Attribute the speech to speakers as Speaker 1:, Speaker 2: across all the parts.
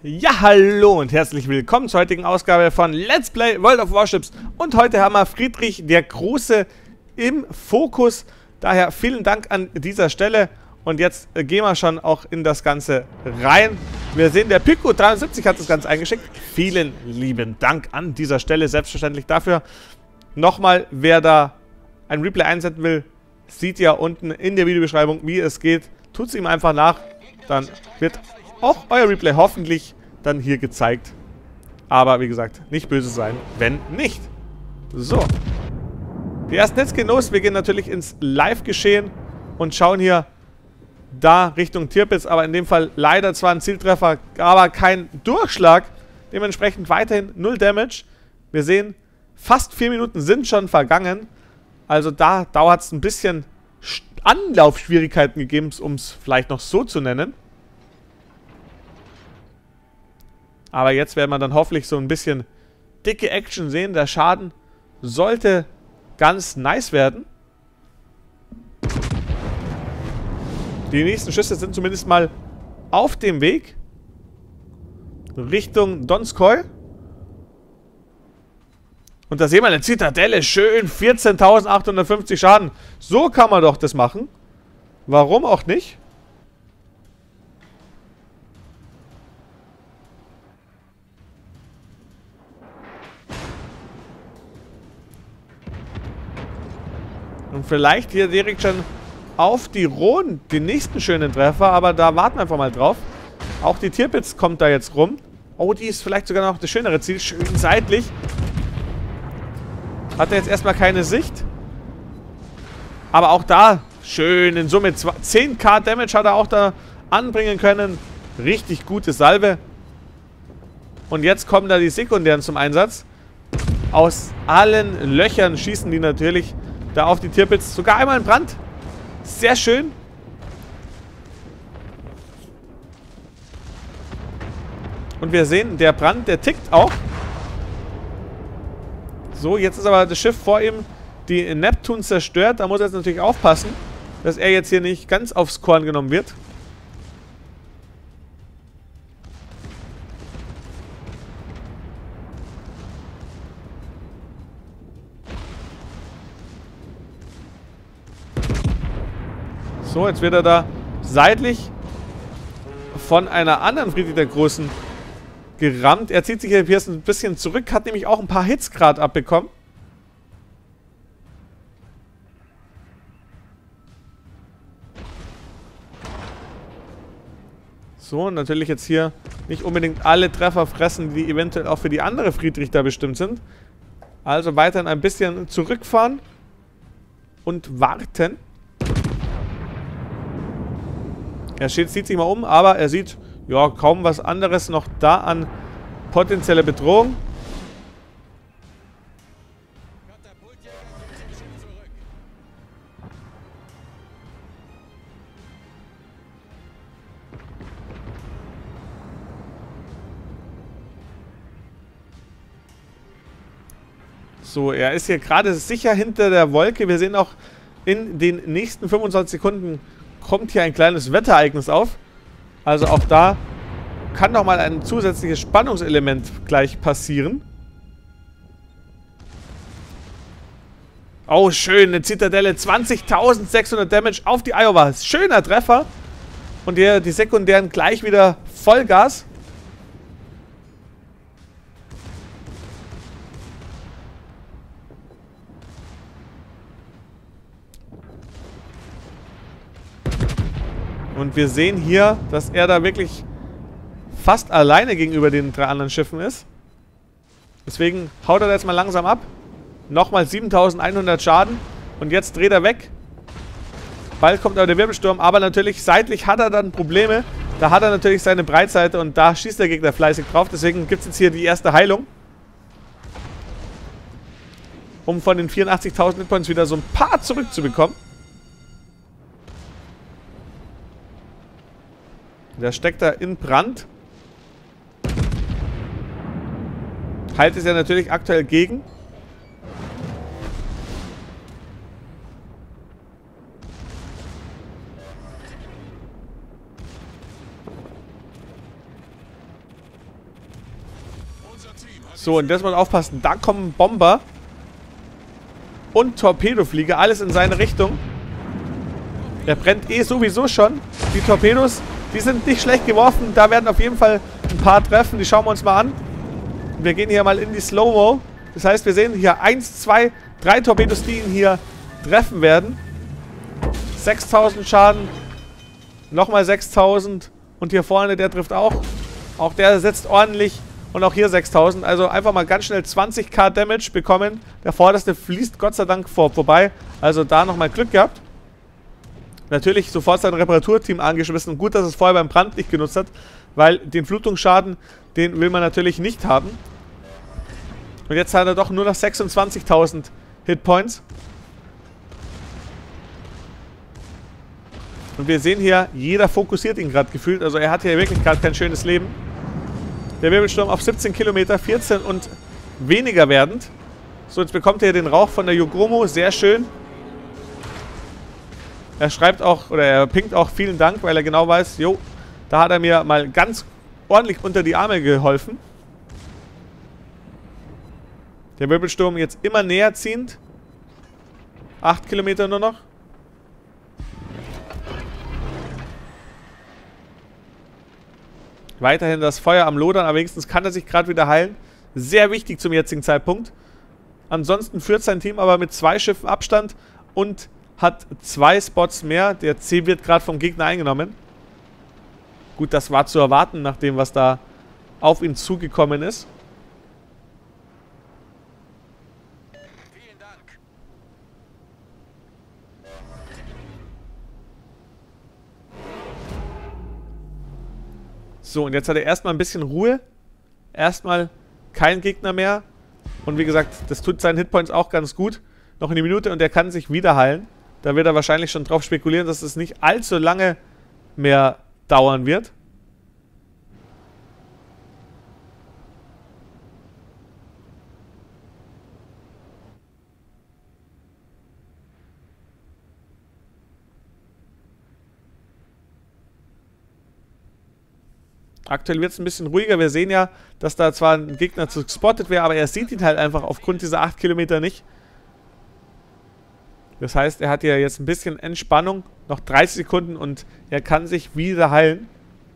Speaker 1: Ja, hallo und herzlich willkommen zur heutigen Ausgabe von Let's Play World of Warships. Und heute haben wir Friedrich der Große im Fokus. Daher vielen Dank an dieser Stelle. Und jetzt gehen wir schon auch in das Ganze rein. Wir sehen, der Pico 73 hat das Ganze eingeschickt. Vielen lieben Dank an dieser Stelle, selbstverständlich dafür. Nochmal, wer da ein Replay einsetzen will, sieht ja unten in der Videobeschreibung, wie es geht. Tut es ihm einfach nach, dann wird auch euer Replay hoffentlich dann hier gezeigt. Aber wie gesagt, nicht böse sein, wenn nicht. So. Die ersten Hits gehen los. Wir gehen natürlich ins Live-Geschehen und schauen hier da Richtung Tirpitz. Aber in dem Fall leider zwar ein Zieltreffer, aber kein Durchschlag. Dementsprechend weiterhin 0 Damage. Wir sehen, fast 4 Minuten sind schon vergangen. Also da dauert es ein bisschen Anlaufschwierigkeiten gegeben, um es vielleicht noch so zu nennen. Aber jetzt werden wir dann hoffentlich so ein bisschen dicke Action sehen. Der Schaden sollte ganz nice werden. Die nächsten Schüsse sind zumindest mal auf dem Weg Richtung Donskoy. Und da sehen wir eine Zitadelle. Schön 14.850 Schaden. So kann man doch das machen. Warum auch nicht? Und vielleicht hier direkt schon auf die Rhone den nächsten schönen Treffer. Aber da warten wir einfach mal drauf. Auch die Tirpitz kommt da jetzt rum. Oh, die ist vielleicht sogar noch das schönere Ziel. Schön seitlich. Hat er jetzt erstmal keine Sicht. Aber auch da schön in Summe 10.000 Damage hat er auch da anbringen können. Richtig gute Salve. Und jetzt kommen da die Sekundären zum Einsatz. Aus allen Löchern schießen die natürlich da auf die Tirpitz. Sogar einmal ein Brand. Sehr schön. Und wir sehen, der Brand, der tickt auch. So, jetzt ist aber das Schiff vor ihm, die Neptun, zerstört. Da muss er jetzt natürlich aufpassen, dass er jetzt hier nicht ganz aufs Korn genommen wird. So, jetzt wird er da seitlich von einer anderen Friedrich der Großen gerammt. Er zieht sich hier ein bisschen zurück, hat nämlich auch ein paar Hits gerade abbekommen. So, natürlich jetzt hier nicht unbedingt alle Treffer fressen, die eventuell auch für die andere Friedrich da bestimmt sind. Also weiterhin ein bisschen zurückfahren und warten. Er zieht sich mal um, aber er sieht ja kaum was anderes noch da an potenzieller Bedrohung. So, er ist hier gerade sicher hinter der Wolke. Wir sehen auch in den nächsten 25 Sekunden kommt hier ein kleines Wetterereignis auf. Also auch da kann nochmal ein zusätzliches Spannungselement gleich passieren. Oh, schön, eine Zitadelle. 20.600 Damage auf die Iowa. Schöner Treffer. Und hier die Sekundären gleich wieder Vollgas. Und wir sehen hier, dass er da wirklich fast alleine gegenüber den 3 anderen Schiffen ist. Deswegen haut er jetzt mal langsam ab. Nochmal 7.100 Schaden. Und jetzt dreht er weg. Bald kommt aber der Wirbelsturm. Aber natürlich seitlich hat er dann Probleme. Da hat er natürlich seine Breitseite und da schießt der Gegner fleißig drauf. Deswegen gibt es jetzt hier die erste Heilung. Um von den 84.000 Hitpoints wieder so ein paar zurückzubekommen. Der steckt da in Brand. Halt ist ja natürlich aktuell gegen. So, und das muss man aufpassen. Da kommen Bomber und Torpedoflieger. Alles in seine Richtung. Der brennt eh sowieso schon. Die Torpedos, die sind nicht schlecht geworfen. Da werden auf jeden Fall ein paar treffen. Die schauen wir uns mal an. Wir gehen hier mal in die Slow-Mo. Das heißt, wir sehen hier 1, 2, 3 Torpedos, die ihn hier treffen werden. 6000 Schaden. Nochmal 6000. Und hier vorne, der trifft auch. Auch der setzt ordentlich. Und auch hier 6000. Also einfach mal ganz schnell 20.000 Damage bekommen. Der vorderste fließt Gott sei Dank vorbei. Also da nochmal Glück gehabt. Natürlich sofort sein Reparaturteam angeschmissen. Gut, dass es vorher beim Brand nicht genutzt hat. Weil den Flutungsschaden, den will man natürlich nicht haben. Und jetzt hat er doch nur noch 26.000 Hitpoints. Und wir sehen hier, jeder fokussiert ihn gerade gefühlt. Also er hat hier wirklich gerade kein schönes Leben. Der Wirbelsturm auf 17 Kilometer, 14 und weniger werdend. So, jetzt bekommt er den Rauch von der Yogomo. Sehr schön. Er schreibt auch, oder er pinkt auch vielen Dank, weil er genau weiß, jo, da hat er mir mal ganz ordentlich unter die Arme geholfen. Der Wirbelsturm jetzt immer näher ziehend. 8 Kilometer nur noch. Weiterhin das Feuer am Lodern, aber wenigstens kann er sich gerade wieder heilen. Sehr wichtig zum jetzigen Zeitpunkt. Ansonsten führt sein Team aber mit 2 Schiffen Abstand und hat 2 Spots mehr. Der C wird gerade vom Gegner eingenommen. Gut, das war zu erwarten, nach dem, was da auf ihn zugekommen ist.
Speaker 2: Vielen Dank.
Speaker 1: So, und jetzt hat er erstmal ein bisschen Ruhe. Erstmal kein Gegner mehr. Und wie gesagt, das tut seinen Hitpoints auch ganz gut. Noch eine Minute und er kann sich wieder heilen. Da wird er wahrscheinlich schon drauf spekulieren, dass es nicht allzu lange mehr dauern wird. Aktuell wird es ein bisschen ruhiger. Wir sehen ja, dass da zwar ein Gegner gespottet wäre, aber er sieht ihn halt einfach aufgrund dieser 8 Kilometer nicht. Das heißt, er hat ja jetzt ein bisschen Entspannung. Noch 30 Sekunden und er kann sich wieder heilen.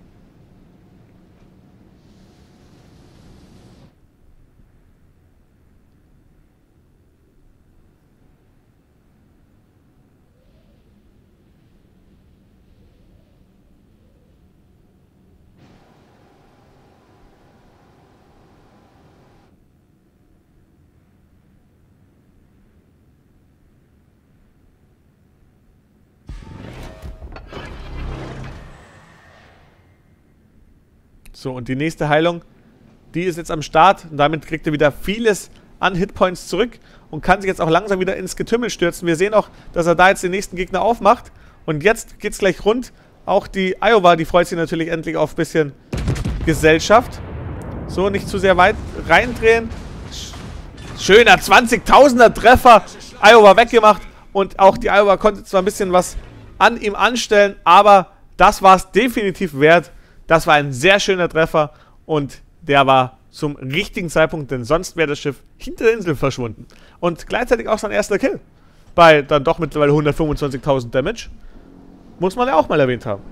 Speaker 1: So, und die nächste Heilung, die ist jetzt am Start. Und damit kriegt er wieder vieles an Hitpoints zurück und kann sich jetzt auch langsam wieder ins Getümmel stürzen. Wir sehen auch, dass er da jetzt den nächsten Gegner aufmacht. Und jetzt geht's gleich rund. Auch die Iowa, die freut sich natürlich endlich auf ein bisschen Gesellschaft. So, nicht zu sehr weit reindrehen. Schöner 20.000er Treffer. Iowa weggemacht. Und auch die Iowa konnte zwar ein bisschen was an ihm anstellen, aber das war es definitiv wert. Das war ein sehr schöner Treffer und der war zum richtigen Zeitpunkt, denn sonst wäre das Schiff hinter der Insel verschwunden. Und gleichzeitig auch sein erster Kill. Bei dann doch mittlerweile 125.000 Damage. Muss man ja auch mal erwähnt haben.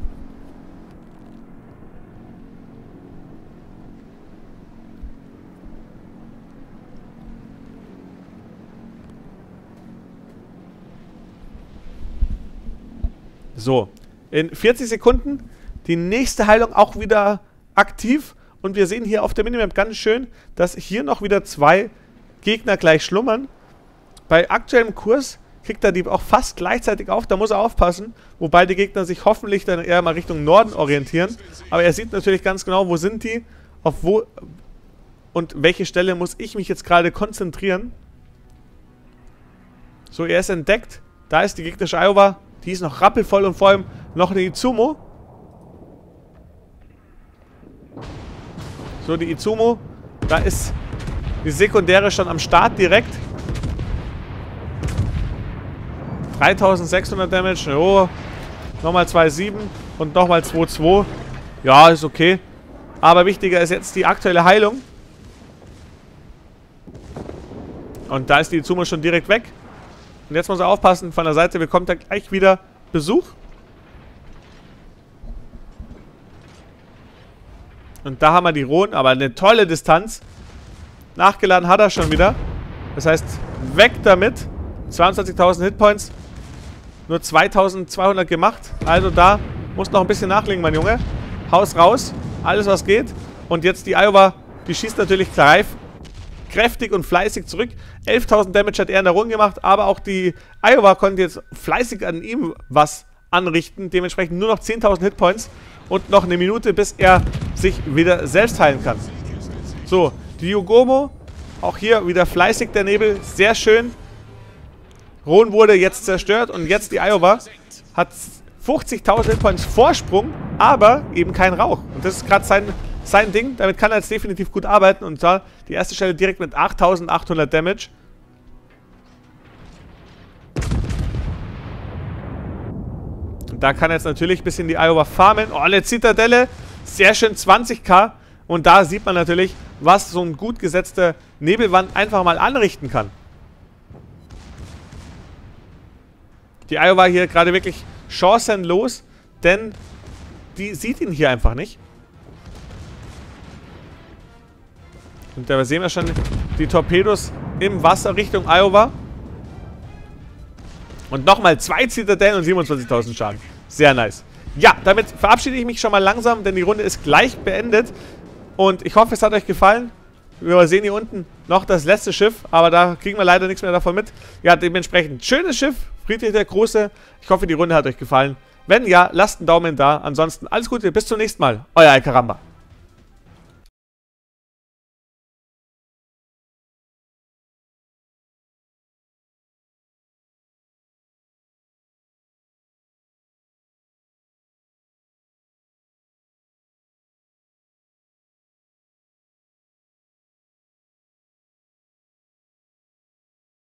Speaker 1: So, in 40 Sekunden die nächste Heilung auch wieder aktiv. Und wir sehen hier auf der Minimap ganz schön, dass hier noch wieder 2 Gegner gleich schlummern. Bei aktuellem Kurs kriegt er die auch fast gleichzeitig auf. Da muss er aufpassen. Wobei die Gegner sich hoffentlich dann eher mal Richtung Norden orientieren. Aber er sieht natürlich ganz genau, wo sind die, auf wo und welche Stelle muss ich mich jetzt gerade konzentrieren. So, er ist entdeckt. Da ist die gegnerische Iowa. Die ist noch rappelvoll und vor allem noch eine Izumo. So, die Izumo. Da ist die Sekundäre schon am Start direkt. 3600 Damage. Jo. Nochmal 2,7 und nochmal 2,2. Ja, ist okay. Aber wichtiger ist jetzt die aktuelle Heilung. Und da ist die Izumo schon direkt weg. Und jetzt muss er aufpassen, von der Seite bekommt er gleich wieder Besuch. Und da haben wir die Rohen, aber eine tolle Distanz. Nachgeladen hat er schon wieder. Das heißt, weg damit. 22.000 Hitpoints. Nur 2.200 gemacht. Also da muss noch ein bisschen nachlegen, mein Junge. Haus raus. Alles, was geht. Und jetzt die Iowa, die schießt natürlich kräftig und fleißig zurück. 11.000 Damage hat er in der Runde gemacht. Aber auch die Iowa konnte jetzt fleißig an ihm was anrichten. Dementsprechend nur noch 10.000 Hitpoints. Und noch eine Minute, bis er sich wieder selbst heilen kann. So, die Yugomo. Auch hier wieder fleißig der Nebel. Sehr schön. Rohn wurde jetzt zerstört. Und jetzt die Iowa hat 50.000 Hitpoints Vorsprung. Aber eben kein Rauch. Und das ist gerade sein Ding. Damit kann er jetzt definitiv gut arbeiten. Und zwar die erste Stelle direkt mit 8.800 Damage. Und da kann jetzt natürlich ein bisschen die Iowa farmen. Oh, eine Zitadelle. Sehr schön 20.000. Und da sieht man natürlich, was so ein gut gesetzter Nebelwand einfach mal anrichten kann. Die Iowa hier gerade wirklich chancenlos, denn die sieht ihn hier einfach nicht. Und da sehen wir schon die Torpedos im Wasser Richtung Iowa. Und nochmal 2 Zitadellen und 27.000 Schaden. Sehr nice. Ja, damit verabschiede ich mich schon mal langsam, denn die Runde ist gleich beendet. Und ich hoffe, es hat euch gefallen. Wir sehen hier unten noch das letzte Schiff, aber da kriegen wir leider nichts mehr davon mit. Ja, dementsprechend schönes Schiff, Friedrich der Große. Ich hoffe, die Runde hat euch gefallen. Wenn ja, lasst einen Daumen da. Ansonsten alles Gute, bis zum nächsten Mal. Euer Alcaramba.